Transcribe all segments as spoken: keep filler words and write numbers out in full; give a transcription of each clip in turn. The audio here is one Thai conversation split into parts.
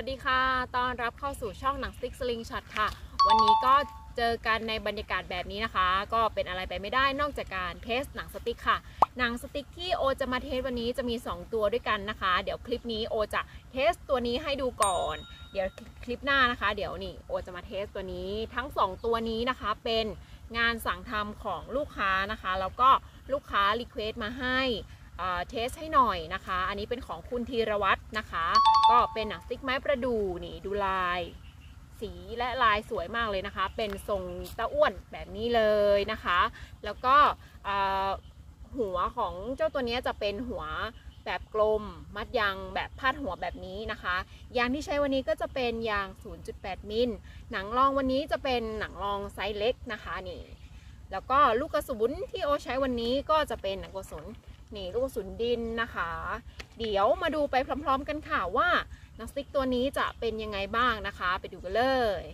วัสดีค่ะต้อนรับเข้าสู่ช่องหนังสติ๊กสลิงช็อตค่ะวันนี้ก็เจอกันในบรรยากาศแบบนี้นะคะก็เป็นอะไรไปไม่ได้นอกจากการเทสหนังสติ๊กค่ะหนังสติ๊กที่โอจะมาเทสวันนี้จะมีสองตัวด้วยกันนะคะเดี๋ยวคลิปนี้โอจะเทสตัวนี้ให้ดูก่อนเดี๋ยวคลิปหน้านะคะเดี๋ยวนี่โอจะมาเทสตัวนี้ทั้งสองตัวนี้นะคะเป็นงานสั่งทำของลูกค้านะคะแล้วก็ลูกค้ารีเควสต์มาให้เทสให้หน่อยนะคะอันนี้เป็นของคุณธีรวัตรนะคะก็เป็นหนังสติ๊กไม้ประดู่นี่ดูลายสีและลายสวยมากเลยนะคะเป็นทรงตะอ้วนแบบนี้เลยนะคะแล้วก็หัวของเจ้าตัวนี้จะเป็นหัวแบบกลมมัดยางแบบพาดหัวแบบนี้นะคะยางที่ใช้วันนี้ก็จะเป็นยาง ศูนย์จุดแปด มิลหนังรองวันนี้จะเป็นหนังรองไซส์เล็กนะคะนี่แล้วก็ลูกกระสุนที่โอใช้วันนี้ก็จะเป็นหนังกระสุนนี่ลูกกระสุนดินนะคะเดี๋ยวมาดูไปพร้อมๆกันค่ะว่าหนังสติ๊กตัวนี้จะเป็นยังไงบ้างนะคะไปดูกันเลย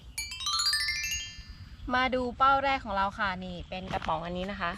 มาดูเป้าแรกของเราค่ะนี่เป็นกระป๋องอันนี้นะคะ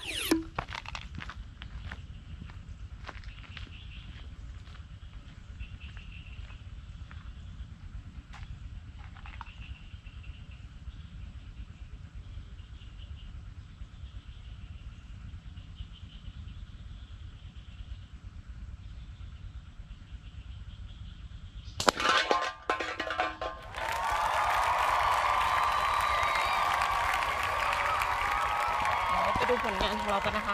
ไปดูผลงานของเรากันนะคะ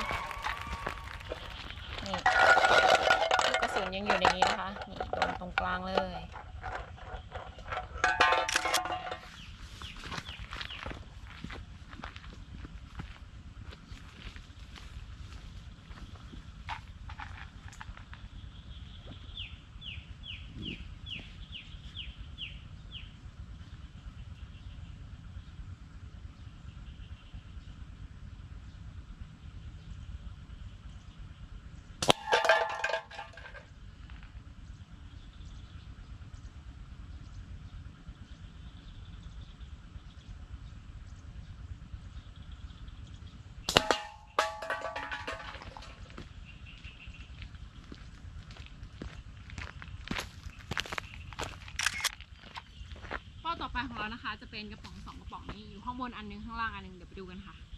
นี่ลูกกระสุนยังอยู่ในนี้นะคะนี่โดนตรงกลางเลยต่อไปของเรานะคะจะเป็นกระป๋องสองกระป๋องนี้อยู่ข้างบนอันนึงข้างล่างอันนึงเดี๋ยวไปดูกันค่ะ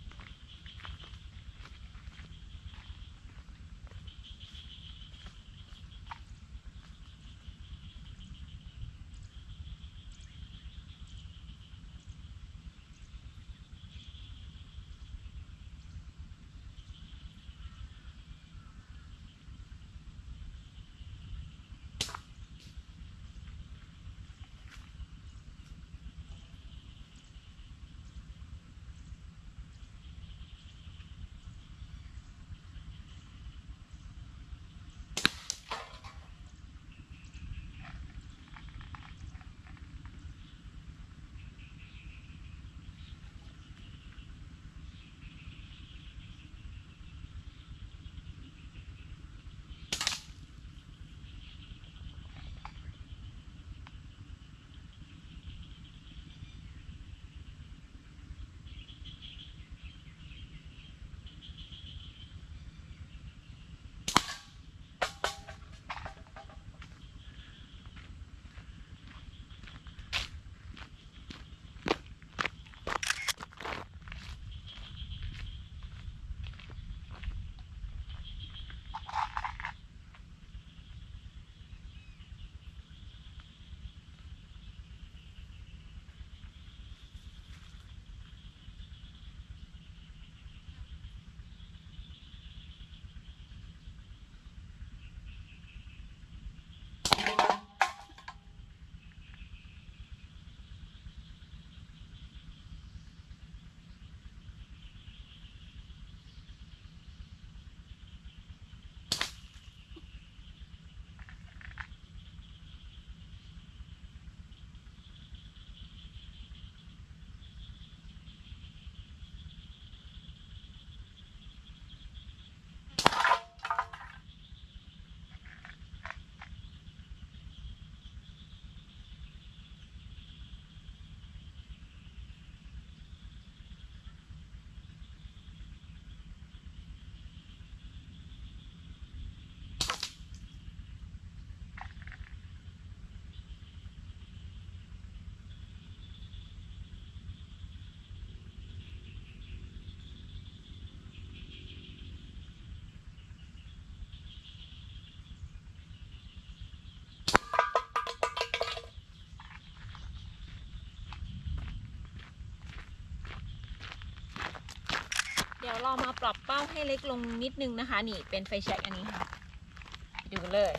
เรามาปรับเป้าให้เล็กลงนิดนึงนะคะนี่เป็นไฟแช็กอันนี้ค่ะดูกันเลย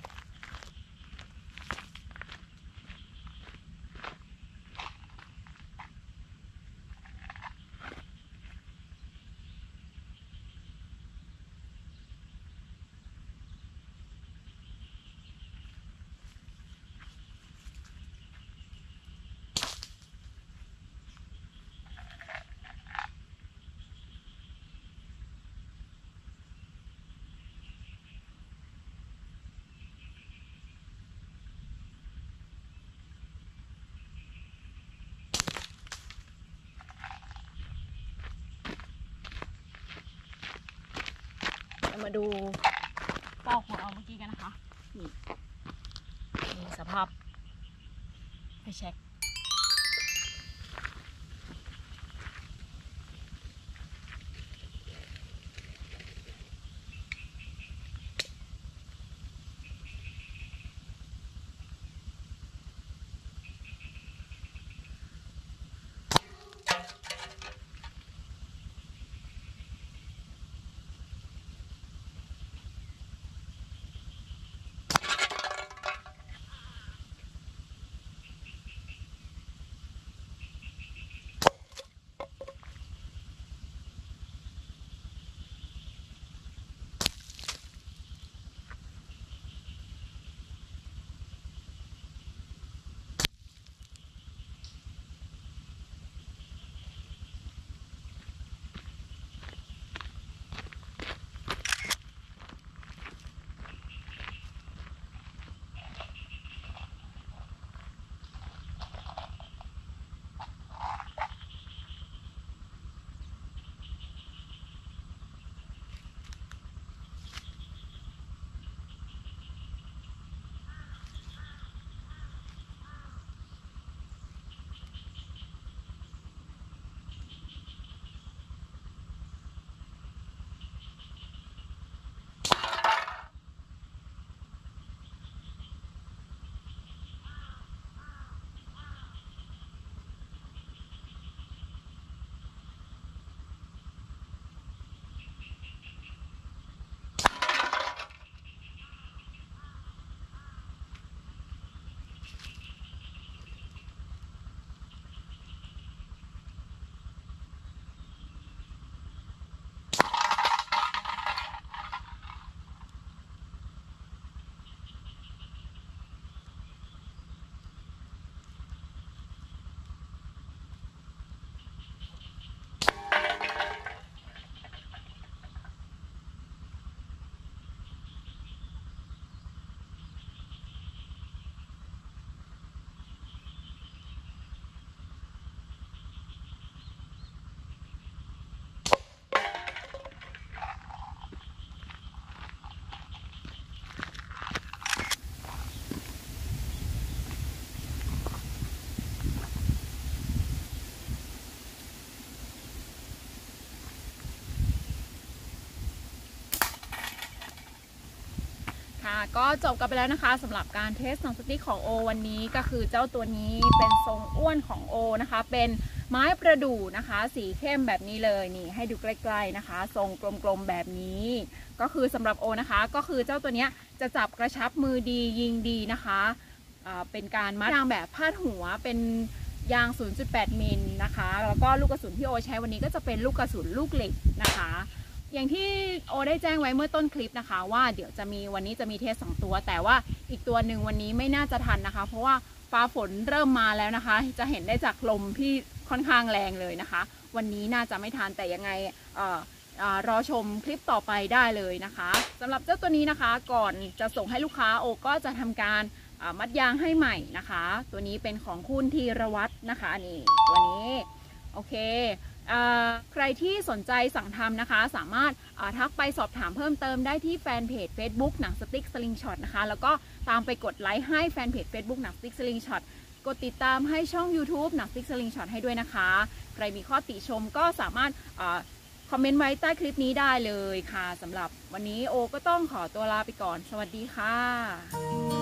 มาดูเป้าของเราเมื่อกี้กันนะคะนี่นี่สภาพไฟแช็กก็จบกันไปแล้วนะคะสำหรับการเทสหนังสติ๊กของโอวันนี้ก็คือเจ้าตัวนี้เป็นทรงอ้วนของโอนะคะเป็นไม้ประดู่นะคะสีเข้มแบบนี้เลยนี่ให้ดูใกล้ๆนะคะทรงกลมๆแบบนี้ก็คือสำหรับโอนะคะก็คือเจ้าตัวนี้จะจับกระชับมือดียิงดีนะคะเป็นการมัดยางแบบพาดหัวเป็นยาง ศูนย์จุดแปด มิลนะคะแล้วก็ลูกกระสุนที่โอใช้วันนี้ก็จะเป็นลูกกระสุนลูกเหล็กนะคะอย่างที่โอได้แจ้งไว้เมื่อต้นคลิปนะคะว่าเดี๋ยวจะมีวันนี้จะมีเทสสองตัวแต่ว่าอีกตัวหนึ่งวันนี้ไม่น่าจะทันนะคะเพราะว่าฟ้าฝนเริ่มมาแล้วนะคะจะเห็นได้จากลมที่ค่อนข้างแรงเลยนะคะวันนี้น่าจะไม่ทันแต่ยังไงเอ่อรอชมคลิปต่อไปได้เลยนะคะสำหรับเจ้าตัวนี้นะคะก่อนจะส่งให้ลูกค้าโอก็จะทำการมัดยางให้ใหม่นะคะตัวนี้เป็นของคุณธีรวัฒน์นะคะนี่ตัวนี้โอเคใครที่สนใจสั่งทำนะคะสามารถทักไปสอบถามเพิ่มเติมได้ที่แฟนเพจ Facebook หนังสติ๊กสลิงช็อตนะคะแล้วก็ตามไปกดไลค์ให้แฟนเพจ Facebook หนังสติ๊กสลิงช็อตกดติดตามให้ช่อง YouTube หนังสติ๊กสลิงช็อตให้ด้วยนะคะใครมีข้อติชมก็สามารถคอมเมนต์ไว้ใต้คลิปนี้ได้เลยค่ะสำหรับวันนี้โอก็ต้องขอตัวลาไปก่อนสวัสดีค่ะ